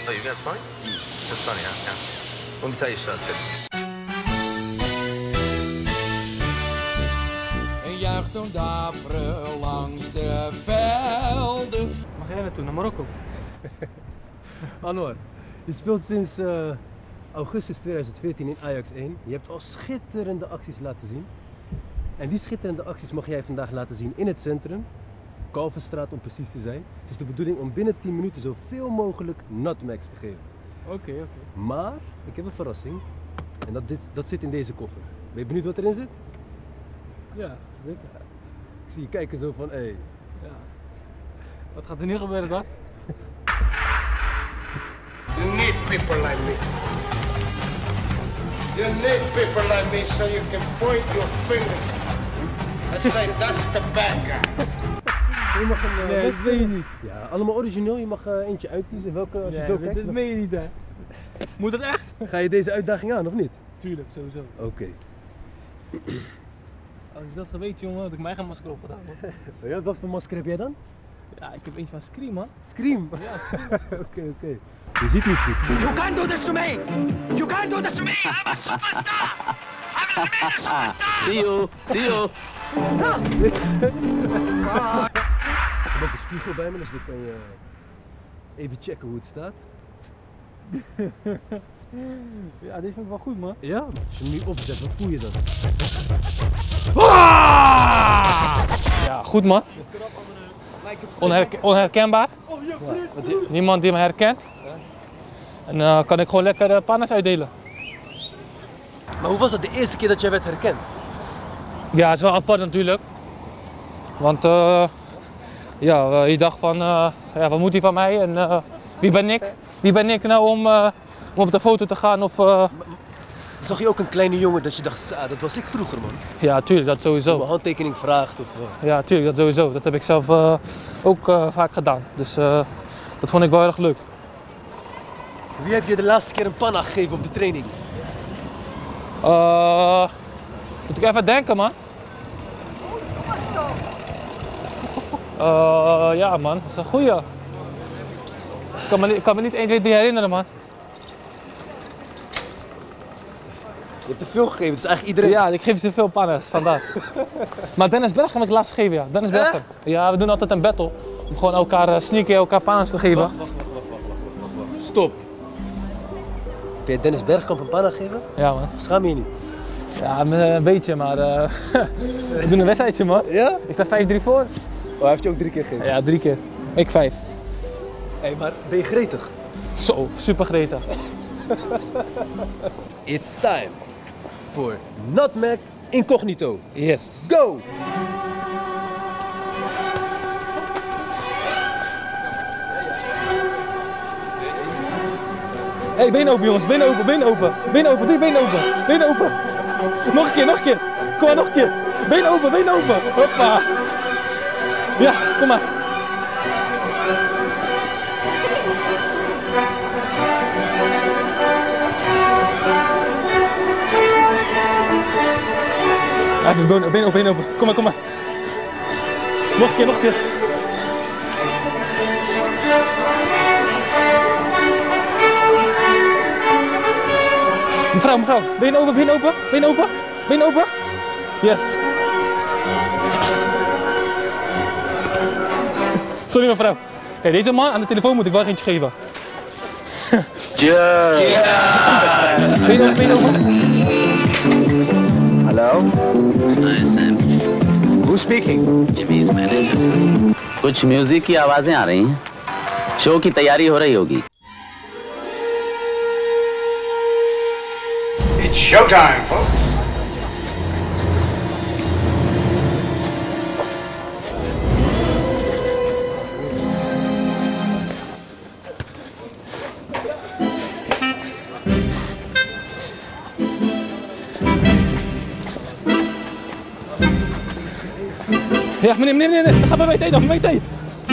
Oh, you guys funny? That's funny, huh? Yeah. Let me tell you something. En juicht een daveren langs de velden. Mag jij naartoe, naar Marokko? Anwar, je speelt sinds augustus 2014 in Ajax 1. Je hebt al schitterende acties laten zien. En die schitterende acties mag jij vandaag laten zien in het centrum. Kalverstraat om precies te zijn. Het is de bedoeling om binnen 10 minuten zoveel mogelijk nutmegs te geven. Oké. Maar ik heb een verrassing. En dat zit in deze koffer. Ben je benieuwd wat erin zit? Ja, zeker. Ik zie je kijken zo van, hé. Ja. Wat gaat er nu gebeuren dan? You need people like me. You need people like me so you can point your fingers and say that's the bad guy. Je mag een Nee, dat weet je niet. Ja, allemaal origineel. Je mag eentje uitkiezen. Welke als je zo kijkt. dat meen je niet, hè? Moet dat echt? Ga je deze uitdaging aan of niet? Tuurlijk, sowieso. Oké. Als ik dat geweten, jongen, had ik mijn eigen masker opgedaan, hoor. Ja, wat voor masker heb jij dan? Ja, ik heb eentje van Scream, man. Scream? Ja, Scream. Oké. Je ziet niet goed. You can't do this to me! You can't do this to me! I'm a superstar! I'm gonna remain a superstar! See you. Ik heb ook een spiegel bij me, dus dan kan je even checken hoe het staat. Ja, deze vind ik wel goed, man. Ja, als je hem nu opzet, wat voel je dan? Ja, goed, man. Onherkenbaar. Niemand die me herkent. En dan kan ik gewoon lekker pannas uitdelen. Maar hoe was het de eerste keer dat jij werd herkend? Ja, het is wel apart natuurlijk. Want je dacht van, wat moet hij van mij en wie ben ik? Wie ben ik nou om op de foto te gaan of... Zag je ook een kleine jongen dat je dacht, dat was ik vroeger, man? Ja, tuurlijk, dat Een sowieso. handtekening vraagt of... Ja, tuurlijk, dat sowieso. Dat heb ik zelf ook vaak gedaan. Dus dat vond ik wel erg leuk. Wie heb je de laatste keer een panna gegeven op de training? Moet ik even denken, man. Ja, man, dat is een goeie. Ik kan me niet 1, 2, 3 herinneren, man. Je hebt te veel gegeven, dat is eigenlijk iedereen. Ja, ik geef ze veel pannes, vandaag. Maar Dennis Bergkamp heb ik laatst gegeven, ja. Dennis Bergkamp. Ja, we doen altijd een battle. Om gewoon elkaar sneaky, elkaar pannes te geven. Wacht. Stop. Heb jij Dennis Bergkamp een panna gegeven? Ja, man. Schaam je je niet? Ja, een beetje, maar we doen een wedstrijdje, man. Ja? Ik sta 5-3 voor. Oh, hij heeft je ook 3 keer gegeven? Ja, 3 keer. Ik 5. Hé, maar ben je gretig? Zo, super gretig. It's time for Nutmeg Incognito. Yes. Go! Hey, benen open, jongens. Benen open. Doe je benen open. Nog een keer. Kom maar, nog een keer. Benen open. Hoppa. Ja, kom maar. Even benen open. Kom maar. Nog een keer. Mevrouw, benen open. Yes. Sorry mevrouw. Kijk, deze man aan de telefoon moet ik wel eentje geven. Benen open. Hello? Hi, Sam. Who's speaking? Jimmy's manager कुछ music की आवाजें आ रही हैं शो की तैयारी हो रही होगी It's showtime, folks. Ja, meneer, dat gaat bij mijn tijd.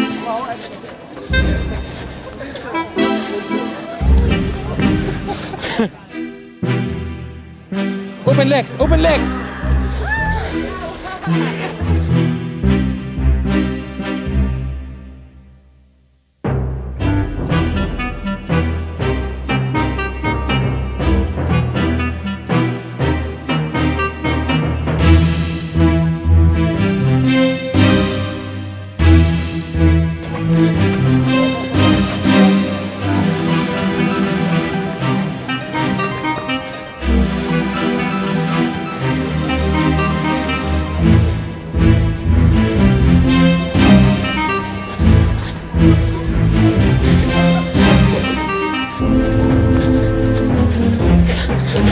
Open legs.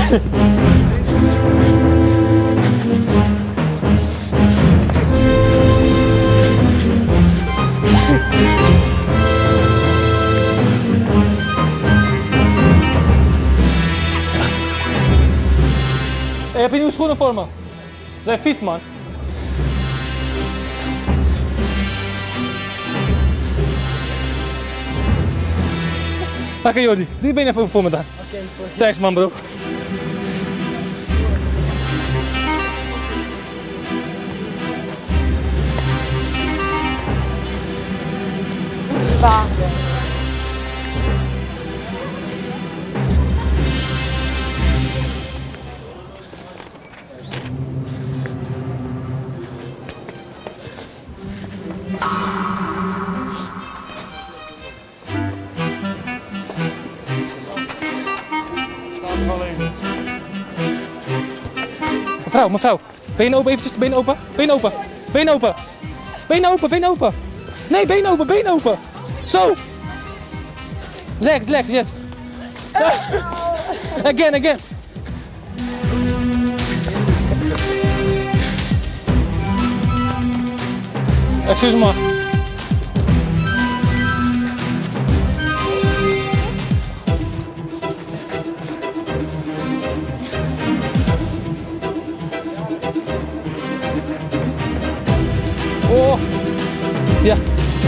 Hey, heb je nieuwe schoenen voor me? Dat zijn vies, man. Oké, Jordi, doe je benen even voor me dan. Oké, thanks, man, bro. Mevrouw, benen open, eventjes, benen open, benen open, benen open, benen open, benen open. Nee, benen open, benen open. Zo. Legs, legs, yes. Again, again. Excuse me. Oh, ja.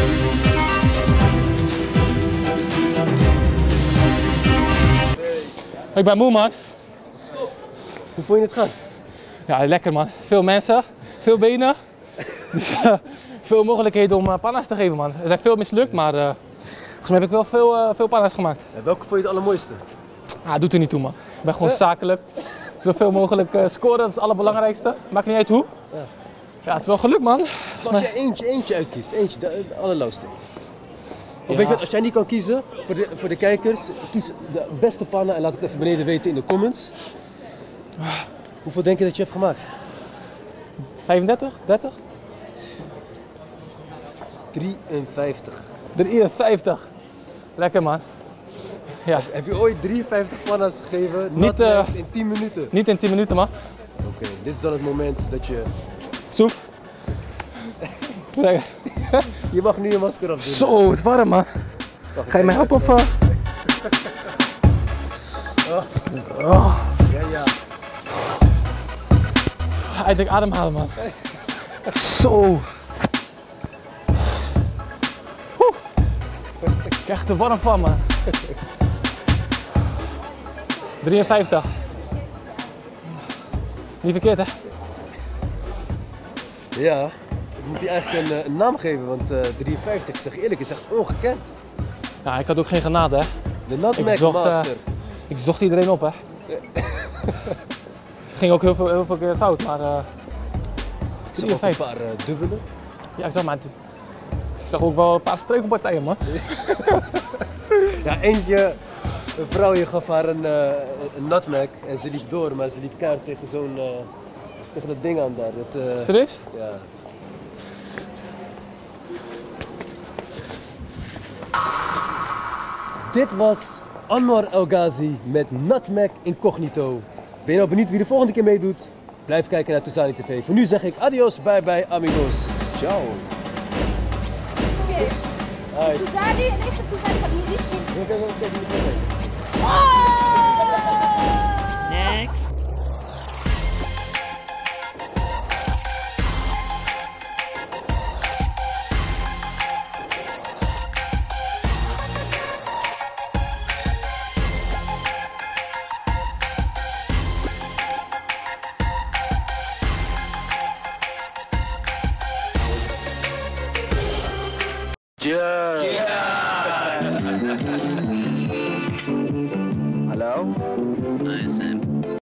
Ik ben moe, man. Hoe vond je het gaan? Ja, lekker, man. Veel mensen, veel benen. Dus veel mogelijkheden om panna's te geven, man. Er zijn veel mislukt, maar volgens mij heb ik wel veel panna's gemaakt. En welke vond je het allermooiste? Ah, doet er niet toe, man. Ik ben gewoon zakelijk. Zoveel mogelijk scoren, dat is het allerbelangrijkste. Maakt niet uit hoe. Ja. Ja, het is wel geluk, man. Maar als je eentje uitkiest, eentje, de allerlauwste. Of weet je wat, als jij niet kan kiezen, voor de kijkers, kies de beste pannen en laat het even beneden weten in de comments. Hoeveel denk je dat je hebt gemaakt? 35? 30? 53. 53. Lekker, man. Ja. Heb je ooit 53 panna's gegeven, niet in 10 minuten? Niet in 10 minuten, man. Oké, dit is dan het moment dat je... Soef. Je mag nu je masker afdoen. Zo, het is warm, man. Ga je mij helpen of... Oh. Ja. Eindelijk ademhalen, man. Zo. Ik krijg er warm van, man. 53. Niet verkeerd, hè? Ja, ik moet je eigenlijk een naam geven, want 53, ik zeg eerlijk, is echt ongekend. Ja, ik had ook geen genade, hè? De Nutmeg Master. Ik zocht iedereen op, hè? Het ging ook heel veel keer fout, maar... Ik zag ook een paar dubbele. Ja, ik zag ook wel een paar streuvelpartijen, man. Ja, eentje, een vrouwje gaf haar een nutmeg en ze liep door, maar ze liep keihard tegen zo'n... tegen dat ding aan daar. Serieus? Ja. Dit was Anwar El Ghazi met Nutmeg Incognito. Ben je nou benieuwd wie de volgende keer meedoet? Blijf kijken naar Touzani TV. Voor nu zeg ik adios, bye bye, amigos. Ciao. Oké. Touzani en ik ga Touzani van hier Next. Hello? Hi, Sam.